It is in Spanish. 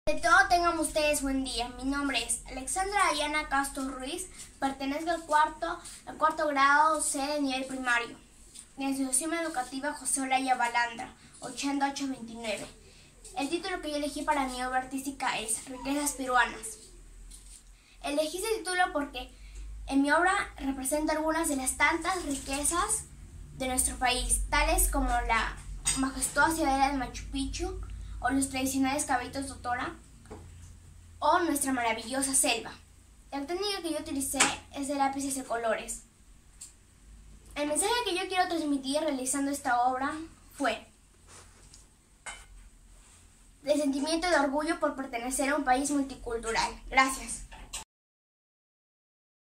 De todo tengan ustedes buen día. Mi nombre es Alexandra Ayana Castro Ruiz. Pertenezco al cuarto grado C de nivel primario de la Institución Educativa José Olaya Balandra, 8829. El título que yo elegí para mi obra artística es Riquezas Peruanas. Elegí ese título porque en mi obra represento algunas de las tantas riquezas de nuestro país, tales como la majestuosa ciudadela de Machu Picchu, o los tradicionales caballitos de Totora, o nuestra maravillosa selva. La técnica que yo utilicé es de lápices de colores. El mensaje que yo quiero transmitir realizando esta obra fue el sentimiento de orgullo por pertenecer a un país multicultural. Gracias.